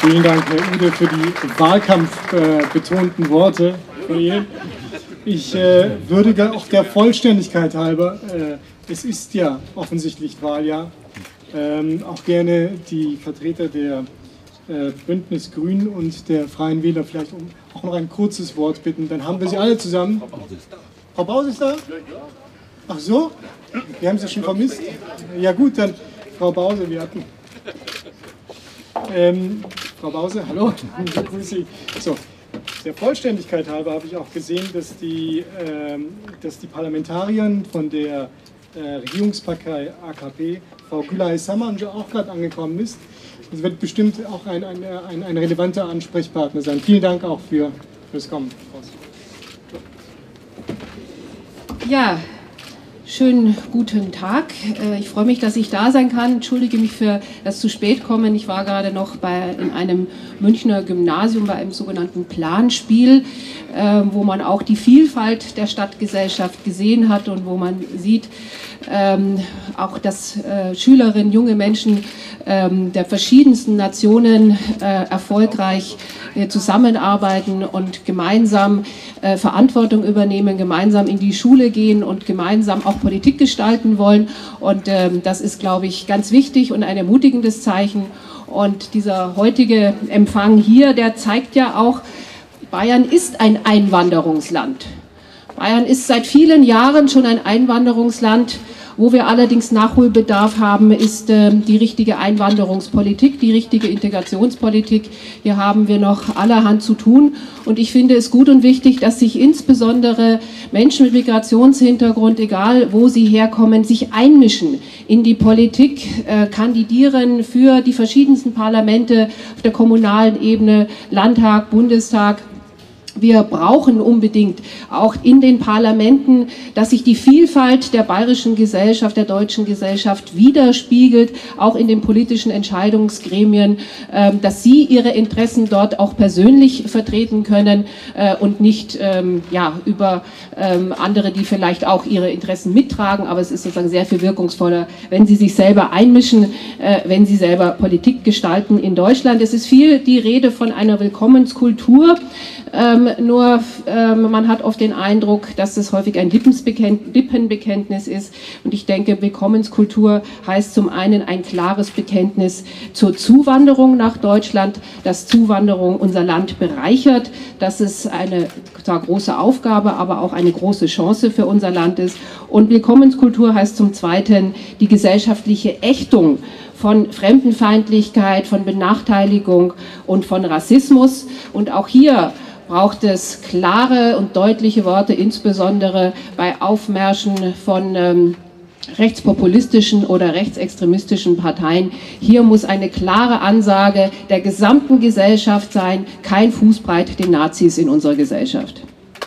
Vielen Dank, Herr Ude, für die wahlkampfbetonten Worte von Ihnen. Ich würde auch der Vollständigkeit halber, es ist ja offensichtlich Wahljahr, auch gerne die Vertreter der Bündnis Grün und der Freien Wähler vielleicht um auch noch ein kurzes Wort bitten. Dann haben wir sie alle zusammen. Frau Bause ist da? Ach so? Wir haben sie schon vermisst? Ja gut, dann Frau Bause, wir hatten... Frau Bause, hallo, grüße Sie. So, der Vollständigkeit halber habe ich auch gesehen, dass die Parlamentarierin von der Regierungspartei AKP, Frau Gülay Samanca, auch gerade angekommen ist. Das wird bestimmt auch ein relevanter Ansprechpartner sein. Vielen Dank auch fürs Kommen. Ja, schönen guten Tag. Ich freue mich, dass ich da sein kann. Entschuldige mich für das zu spät kommen. Ich war gerade noch in einem Münchner Gymnasium bei einem sogenannten Planspiel, wo man auch die Vielfalt der Stadtgesellschaft gesehen hat und wo man sieht, auch dass Schülerinnen, junge Menschen der verschiedensten Nationen erfolgreich zusammenarbeiten und gemeinsam Verantwortung übernehmen, gemeinsam in die Schule gehen und gemeinsam auch Politik gestalten wollen. Und das ist, glaube ich, ganz wichtig und ein ermutigendes Zeichen. Und dieser heutige Empfang hier, der zeigt ja auch, Bayern ist ein Einwanderungsland. Bayern ist seit vielen Jahren schon ein Einwanderungsland. Wo wir allerdings Nachholbedarf haben, ist die richtige Einwanderungspolitik, die richtige Integrationspolitik. Hier haben wir noch allerhand zu tun. Und ich finde es gut und wichtig, dass sich insbesondere Menschen mit Migrationshintergrund, egal wo sie herkommen, sich einmischen in die Politik, kandidieren für die verschiedensten Parlamente auf der kommunalen Ebene, Landtag, Bundestag. Wir brauchen unbedingt auch in den Parlamenten, dass sich die Vielfalt der bayerischen Gesellschaft, der deutschen Gesellschaft widerspiegelt, auch in den politischen Entscheidungsgremien, dass sie ihre Interessen dort auch persönlich vertreten können und nicht über andere, die vielleicht auch ihre Interessen mittragen. Aber es ist sozusagen sehr viel wirkungsvoller, wenn sie sich selber einmischen, wenn sie selber Politik gestalten in Deutschland. Es ist viel die Rede von einer Willkommenskultur. Nur man hat oft den Eindruck, dass es häufig ein Lippenbekenntnis ist. Und ich denke, Willkommenskultur heißt zum einen ein klares Bekenntnis zur Zuwanderung nach Deutschland, dass Zuwanderung unser Land bereichert, dass es eine zwar große Aufgabe, aber auch eine große Chance für unser Land ist. Und Willkommenskultur heißt zum zweiten die gesellschaftliche Ächtung von Fremdenfeindlichkeit, von Benachteiligung und von Rassismus. Und auch hier braucht es klare und deutliche Worte, insbesondere bei Aufmärschen von rechtspopulistischen oder rechtsextremistischen Parteien. Hier muss eine klare Ansage der gesamten Gesellschaft sein, kein Fußbreit den Nazis in unserer Gesellschaft.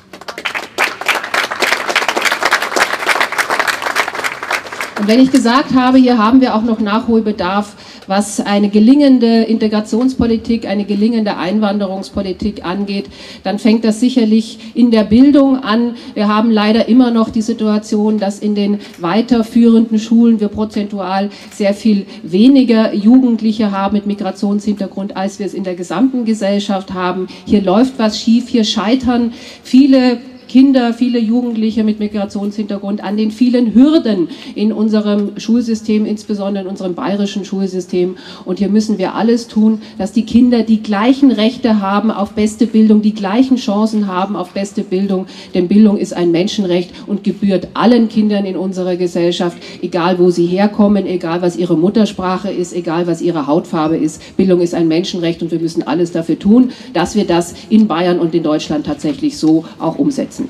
Und wenn ich gesagt habe, hier haben wir auch noch Nachholbedarf, was eine gelingende Integrationspolitik, eine gelingende Einwanderungspolitik angeht, dann fängt das sicherlich in der Bildung an. Wir haben leider immer noch die Situation, dass in den weiterführenden Schulen wir prozentual sehr viel weniger Jugendliche haben mit Migrationshintergrund, als wir es in der gesamten Gesellschaft haben. Hier läuft was schief, hier scheitern viele Kinder, viele Jugendliche mit Migrationshintergrund an den vielen Hürden in unserem Schulsystem, insbesondere in unserem bayerischen Schulsystem. Und hier müssen wir alles tun, dass die Kinder die gleichen Rechte haben auf beste Bildung, die gleichen Chancen haben auf beste Bildung. Denn Bildung ist ein Menschenrecht und gebührt allen Kindern in unserer Gesellschaft, egal wo sie herkommen, egal was ihre Muttersprache ist, egal was ihre Hautfarbe ist. Bildung ist ein Menschenrecht und wir müssen alles dafür tun, dass wir das in Bayern und in Deutschland tatsächlich so auch umsetzen.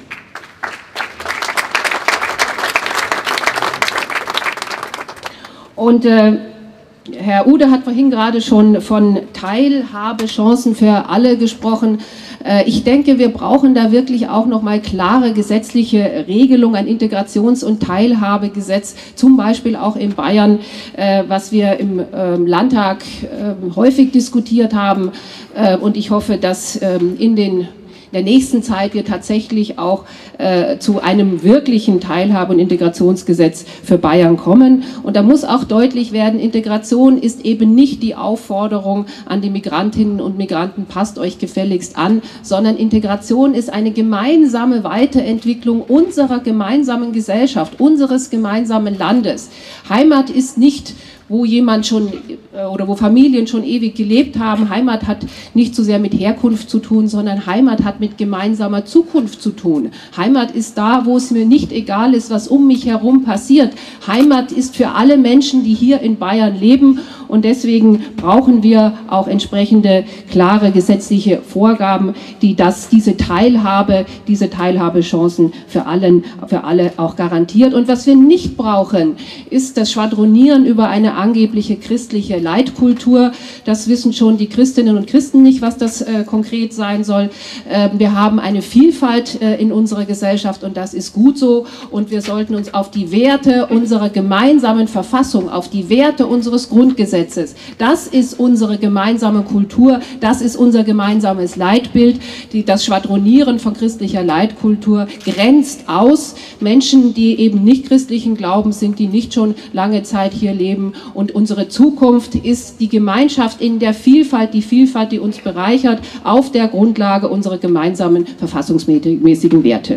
Und Herr Ude hat vorhin gerade schon von Teilhabechancen für alle gesprochen. Ich denke, wir brauchen da wirklich auch nochmal klare gesetzliche Regelungen, ein Integrations- und Teilhabegesetz, zum Beispiel auch in Bayern, was wir im Landtag häufig diskutiert haben. Und ich hoffe, dass in den der nächsten Zeit wir tatsächlich auch zu einem wirklichen Teilhabe- und Integrationsgesetz für Bayern kommen. Und da muss auch deutlich werden, Integration ist eben nicht die Aufforderung an die Migrantinnen und Migranten, passt euch gefälligst an, sondern Integration ist eine gemeinsame Weiterentwicklung unserer gemeinsamen Gesellschaft, unseres gemeinsamen Landes. Heimat ist nicht, wo jemand schon oder wo Familien schon ewig gelebt haben. Heimat hat nicht so sehr mit Herkunft zu tun, sondern Heimat hat mit gemeinsamer Zukunft zu tun. Heimat ist da, wo es mir nicht egal ist, was um mich herum passiert. Heimat ist für alle Menschen, die hier in Bayern leben, und deswegen brauchen wir auch entsprechende klare gesetzliche Vorgaben, die diese Teilhabechancen für alle auch garantiert. Und was wir nicht brauchen, ist das Schwadronieren über eine angebliche christliche Leitkultur. Das wissen schon die Christinnen und Christen nicht, was das konkret sein soll. Wir haben eine Vielfalt in unserer Gesellschaft und das ist gut so. Und wir sollten uns auf die Werte unserer gemeinsamen Verfassung, auf die Werte unseres Grundgesetzes, das ist unsere gemeinsame Kultur, das ist unser gemeinsames Leitbild. Das Schwadronieren von christlicher Leitkultur grenzt aus Menschen, die eben nicht christlichen Glaubens sind, die nicht schon lange Zeit hier leben. Und unsere Zukunft ist die Gemeinschaft in der Vielfalt, die uns bereichert, auf der Grundlage unserer gemeinsamen verfassungsmäßigen Werte.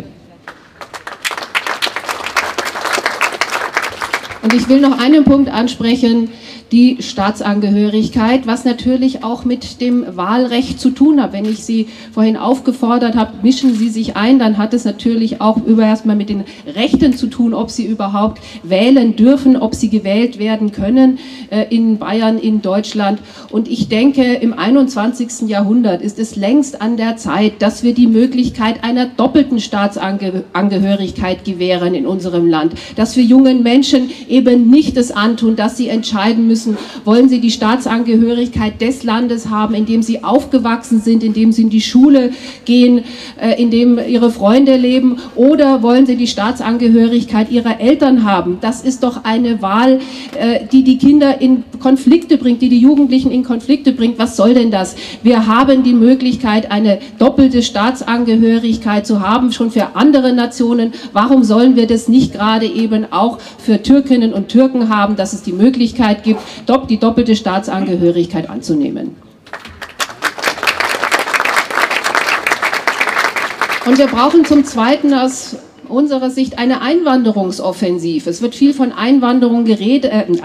Und ich will noch einen Punkt ansprechen, die Staatsangehörigkeit, was natürlich auch mit dem Wahlrecht zu tun hat. Wenn ich Sie vorhin aufgefordert habe, mischen Sie sich ein, dann hat es natürlich auch erstmal mit den Rechten zu tun, ob Sie überhaupt wählen dürfen, ob Sie gewählt werden können in Bayern, in Deutschland. Und ich denke, im 21. Jahrhundert ist es längst an der Zeit, dass wir die Möglichkeit einer doppelten Staatsangehörigkeit gewähren in unserem Land. Dass wir jungen Menschen eben nicht das antun, dass sie entscheiden müssen, wollen sie die Staatsangehörigkeit des Landes haben, in dem sie aufgewachsen sind, in dem sie in die Schule gehen, in dem ihre Freunde leben, oder wollen sie die Staatsangehörigkeit ihrer Eltern haben? Das ist doch eine Wahl, die die Kinder in Konflikte bringt, die die Jugendlichen in Konflikte bringt. Was soll denn das? Wir haben die Möglichkeit, eine doppelte Staatsangehörigkeit zu haben, schon für andere Nationen. Warum sollen wir das nicht gerade eben auch für Türkinnen und Türken haben, dass es die Möglichkeit gibt, die doppelte Staatsangehörigkeit anzunehmen? Und wir brauchen zum Zweiten aus unserer Sicht eine Einwanderungsoffensive. Es wird viel von Einwanderung geredet, eine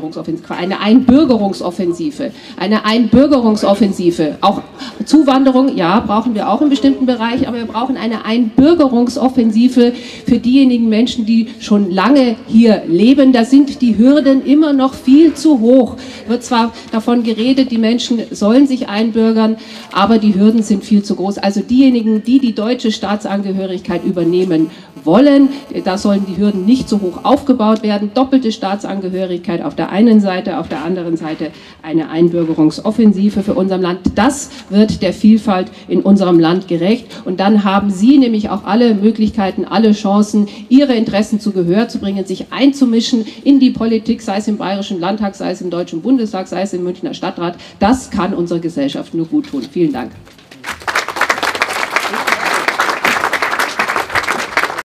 Einbürgerungsoffensive. Auch Zuwanderung, ja, brauchen wir auch in bestimmten Bereichen, aber wir brauchen eine Einbürgerungsoffensive für diejenigen Menschen, die schon lange hier leben. Da sind die Hürden immer noch viel zu hoch. Wird zwar davon geredet, die Menschen sollen sich einbürgern, aber die Hürden sind viel zu groß. Also diejenigen, die die deutsche Staatsangehörigkeit übernehmen wollen, da sollen die Hürden nicht so hoch aufgebaut werden. Doppelte Staatsangehörigkeit auf der einen Seite, auf der anderen Seite eine Einbürgerungsoffensive für unser Land. Das wird der Vielfalt in unserem Land gerecht. Und dann haben Sie nämlich auch alle Möglichkeiten, alle Chancen, Ihre Interessen zu Gehör zu bringen, sich einzumischen in die Politik, sei es im Bayerischen Landtag, sei es im Deutschen Bundestag, sei es im Münchner Stadtrat. Das kann unserer Gesellschaft nur gut tun. Vielen Dank.